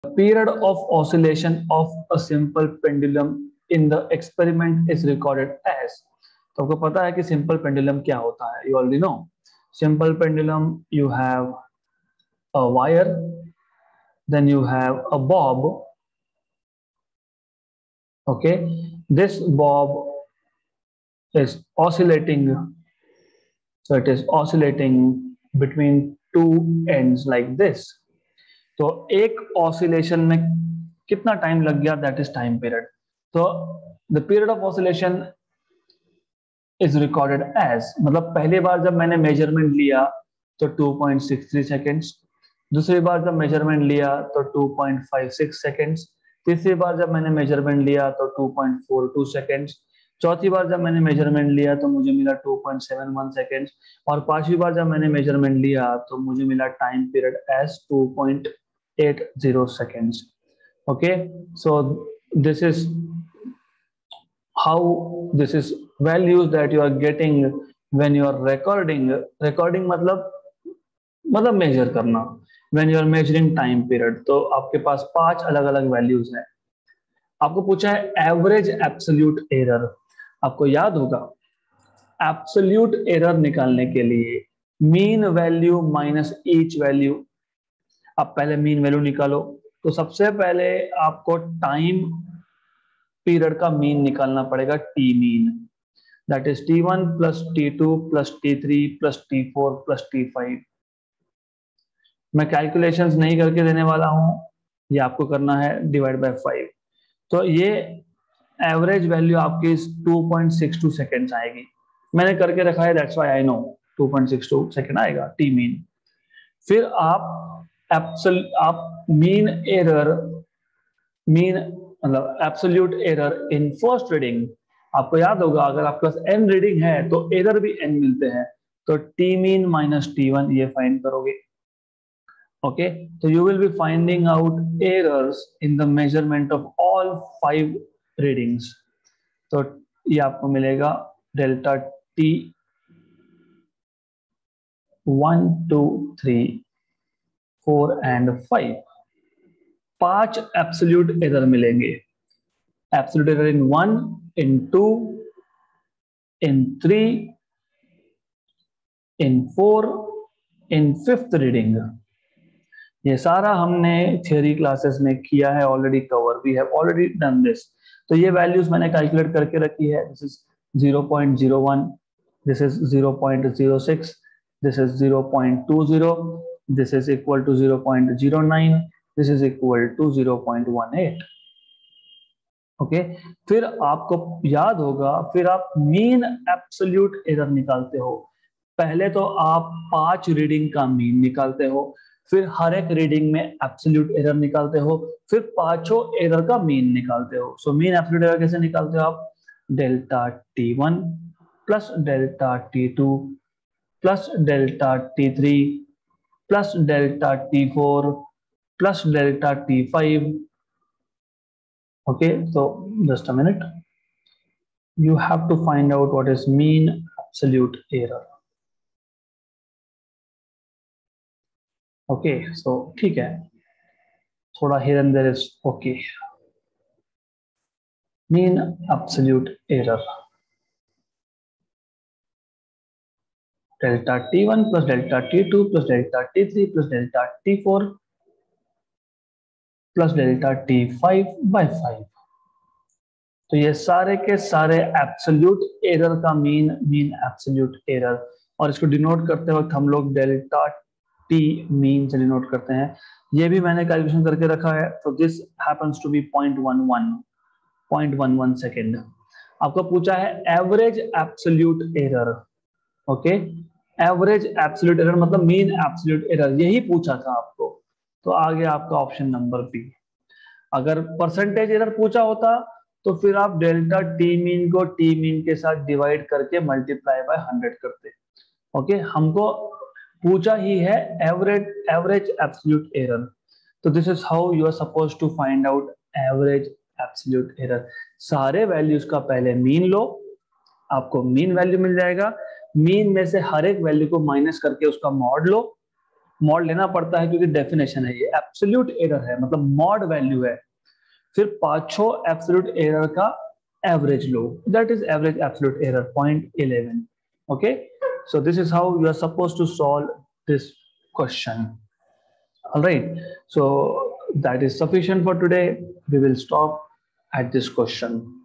Period of oscillation of a simple pendulum in the experiment is recorded as. तो आपको पता है कि सिंपल पेंडुलम क्या होता है. You already know. Simple pendulum, you have a wire, then you have a bob. Okay, this bob is oscillating, so it is oscillating between two ends like this. तो एक ऑसिलेशन में कितना time लग गया, that is time period. तो the period of oscillation is recorded as, मतलब पहली बार जब मैंने मेजरमेंट लिया तो 2.63 सेकेंड्स, दूसरी बार जब मेजरमेंट लिया तो 2.56 सेकेंड्स, तीसरी बार जब मैंने मेजरमेंट लिया तो 2.42 सेकेंड्स, चौथी बार जब मैंने मेजरमेंट लिया तो मुझे मिला 2.71 सेकेंड्स, और पांचवी बार जब मैंने मेजरमेंट लिया तो मुझे मिला time period as 2.80 seconds. Okay, so this is how, this is values that you are getting when you are recording. Recording मतलब मेजर करना. when you are measuring time period, तो आपके पास 5 अलग अलग वैल्यूज हैं. आपको पूछा है एवरेज एब्सोल्यूट एरर. आपको याद होगा एब्सोल्यूट एरर निकालने के लिए mean value minus each value. आप पहले मीन वैल्यू निकालो. तो सबसे पहले आपको टाइम पीरियड का मीन निकालना पड़ेगा, T mean, that is T1 plus T2 plus T3 plus T4 plus T5. मैं कैलकुलेशंस नहीं करके देने वाला हूं, ये आपको करना है डिवाइड बाय 5. तो ये एवरेज वैल्यू आपकी 2.62 सेकेंड्स आएगी. मैंने करके रखा है, that's why I know 2.62 second आएगा टी मीन. फिर आप मीन एरर, मीन मतलब absolute error in first reading. आपको याद होगा अगर आपके पास n रीडिंग है तो एरर भी n मिलते हैं, तो टी मीन माइनस T1 ये फाइंड करोगे. ओके, तो you will be finding out errors in the measurement of all 5 readings. तो ये आपको मिलेगा delta T 1 2 3 4 and 5. 5 absolute error मिलेंगे. Absolute error in 1, in 2, in 3, in 4, in 5th reading. ये सारा हमने थियोरी क्लासेस में किया है already, cover, we have already done this. तो ये वैल्यूज मैंने कैलकुलेट करके रखी है. This is 0.01, this is 0.06, this is 0.20, this is equal to 0.09, this is equal to 0.18. Okay, फिर आपको याद होगा, फिर आप मीन एब्सोल्यूट एरर निकालते हो. पहले तो आप 5 रीडिंग का मीन निकालते हो, फिर हर एक रीडिंग में एब्सोल्यूट एरर निकालते हो, फिर पांचों एरर का मीन निकालते हो. सो मीन एब्सोल्यूट एरर कैसे निकालते हो आप? Delta T1 plus delta T2 plus delta T3 plus delta T4 plus delta T5. okay, so just a minute, you have to find out what is mean absolute error. okay, so ठीक है, थोड़ा here and there is okay. mean absolute error, delta T1 plus delta T2 plus delta T3 plus delta T4 plus delta T5 by 5. तो ये सारे के सारे absolute error का mean absolute error, और इसको डिनोट करते वक्त हम लोग डेल्टा टी मीन से डिनोट करते हैं. ये भी मैंने कैलकुलेशन करके रखा है. तो this happens to be 0.11 second. आपको पूछा है average absolute error. Okay, average absolute error मतलब मीन एब्सोल्यूट एरर, यही पूछा था आपको. तो आगे आपका ऑप्शन नंबर बी. अगर परसेंटेज एरर पूछा होता तो फिर आप डेल्टा टी मीन को टी मीन के साथ डिवाइड करके मल्टीप्लाई बाय 100 करते. ओके, हमको पूछा ही है एवरेज एब्सोल्यूट एरर. तो this is how you are supposed to find out average absolute error. सारे वैल्यूज का पहले मीन लो, आपको मीन वैल्यू मिल जाएगा. मीन में से हर एक वैल्यू को माइनस करके उसका मॉड लो, मॉड लेना पड़ता है क्योंकि डेफिनेशन है, ये एब्सोल्यूट एरर है, मतलब मॉड वैल्यू है, फिर पांचों एब्सोल्यूट एरर का एवरेज लो, that is average absolute error 0.11. Okay, so this is how you are supposed to solve this question. All right, so that is sufficient for today. We will stop at this question.